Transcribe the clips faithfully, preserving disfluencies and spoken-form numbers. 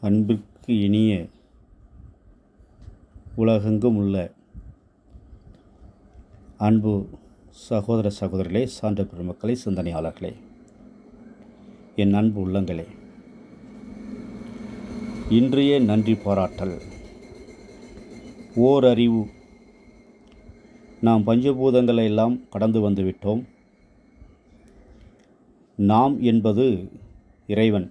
அன்பிற்கு இனிய உலகெங்கும் உள்ள அன்பு சகோதர சகோதரிகளே, சான்ற பெருமக்களே, சிந்தனையாளர்களே, என் அன்பு உள்ளங்களே, இன்றைய நன்றி பாராட்டல். ஓரறிவு. நாம் பஞ்சபூதங்களை எல்லாம் கடந்து வந்துவிட்டோம். நாம் என்பது இறைவன்.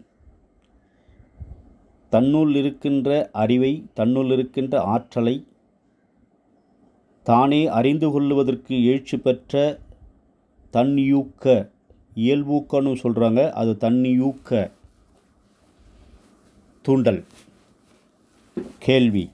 தன்னுள் இருக்கின்ற அறிவை, தன்னுள் இருக்கின்ற ஆற்றலை தானே அறிந்து கொள்வதற்கு எழுச்சி பெற்ற தன்யூக்க இயல்பூக்கன்னு சொல்கிறாங்க. அது தன்யூக்க தூண்டல். கேள்வி: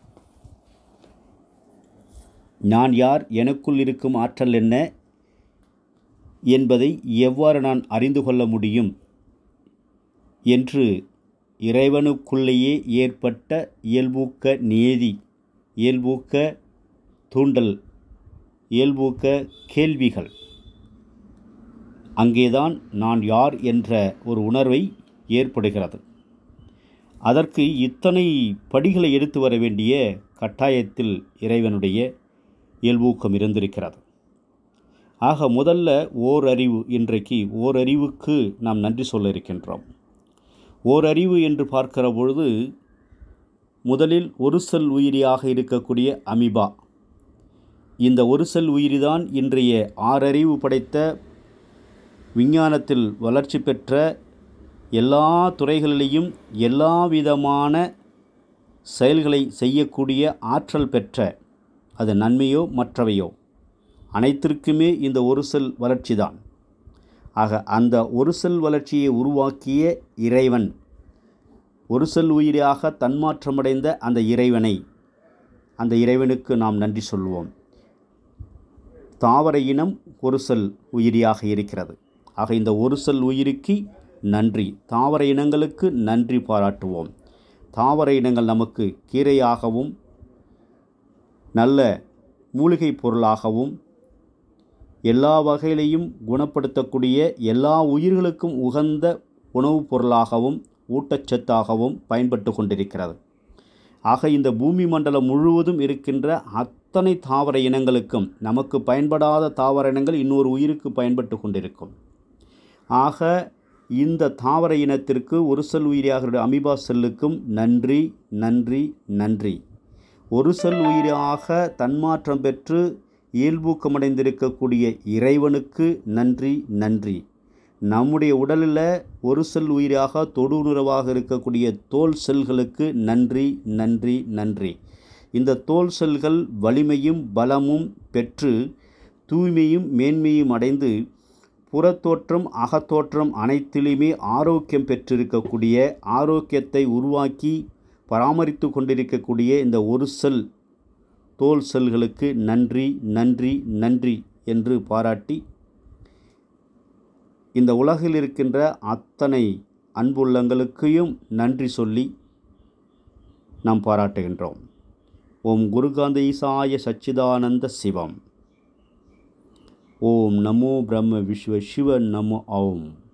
நான் யார், எனக்குள் இருக்கும் ஆற்றல் என்ன என்பதை எவ்வாறு நான் அறிந்து கொள்ள முடியும் என்று இறைவனுக்குள்ளேயே ஏற்பட்ட இயல்பூக்க நியதி, இயல்பூக்க தூண்டல், இயல்பூக்க கேள்விகள். அங்கேதான் நான் யார் என்ற ஒரு உணர்வை ஏற்படுகிறது. அதற்கு இத்தனை படிகளை எடுத்து வர வேண்டிய கட்டாயத்தில் இறைவனுடைய இயல்பூக்கம் இருந்திருக்கிறது. ஆக முதல்ல ஓரறிவு. இன்றைக்கு ஓரறிவுக்கு நாம் நன்றி சொல்ல இருக்கின்றோம். ஓரறிவு என்று பார்க்கிற பொழுது முதலில் ஒரு செல் உயிரியாக இருக்கக்கூடிய அமீபா. இந்த ஒரு செல் உயிரிதான் இன்றைய ஆறறிவு படைத்த விஞ்ஞானத்தில் வளர்ச்சி பெற்ற எல்லா துறைகளிலேயும் எல்லா விதமான செயல்களை செய்யக்கூடிய ஆற்றல் பெற்ற, அது நன்மையோ மற்றவையோ அனைத்திற்குமே இந்த ஒரு செல் வளர்ச்சி தான். ஆக அந்த ஒரு செல் வளர்ச்சியை உருவாக்கிய இறைவன், ஒரு செல் உயிராக தன்மாற்றமடைந்த அந்த இறைவனை, அந்த இறைவனுக்கு நாம் நன்றி சொல்வோம். தாவர இனம் ஒரு செல் உயிரியாக இருக்கிறது. ஆக இந்த ஒரு செல் உயிருக்கு நன்றி. தாவர இனங்களுக்கு நன்றி பாராட்டுவோம். தாவர இனங்கள் நமக்கு கீரையாகவும் நல்ல மூலிகை பொருளாகவும் எல்லா வகையிலையும் குணப்படுத்தக்கூடிய, எல்லா உயிர்களுக்கும் உகந்த உணவுப் பொருளாகவும் ஊட்டச்சத்தாகவும் பயன்பட்டு கொண்டிருக்கிறது. ஆக இந்த பூமி மண்டலம் முழுவதும் இருக்கின்ற அத்தனை தாவர இனங்களுக்கும், நமக்கு பயன்படாத தாவர இனங்கள் இன்னொரு உயிருக்கு பயன்பட்டு கொண்டிருக்கும். ஆக இந்த தாவர இனத்திற்கு, ஒரு செல் உயிரியாக அமீபா செல்லுக்கும் நன்றி, நன்றி, நன்றி. ஒரு செல் உயிராக தன்மாற்றம் பெற்று இயல்பூக்கமடைந்திருக்கக்கூடிய இறைவனுக்கு நன்றி, நன்றி. நம்முடைய உடலில் ஒரு செல் உயிராக தொடுஉணர்வாக இருக்கக்கூடிய தோல் செல்களுக்கு நன்றி, நன்றி, நன்றி. இந்த தோல் செல்கள் வலிமையும் பலமும் பெற்று தூய்மையும் மேன்மையும் அடைந்து புறத்தோற்றம் அகத்தோற்றம் அனைத்திலுமே ஆரோக்கியம் பெற்றிருக்கக்கூடிய, ஆரோக்கியத்தை உருவாக்கி பராமரித்து கொண்டிருக்கக்கூடிய இந்த ஒரு செல் தோல் செல்களுக்கு நன்றி, நன்றி, நன்றி என்று பாராட்டி, இந்த உலகில் இருக்கின்ற அத்தனை அன்புள்ளங்களுக்கையும் நன்றி சொல்லி நாம் பாராட்டுகின்றோம். ஓம் குருகாந்த ஈசாய சச்சிதானந்த சிவம். ஓம் நமோ பிரம்ம விஸ்வ சிவ நமோ ஓம்.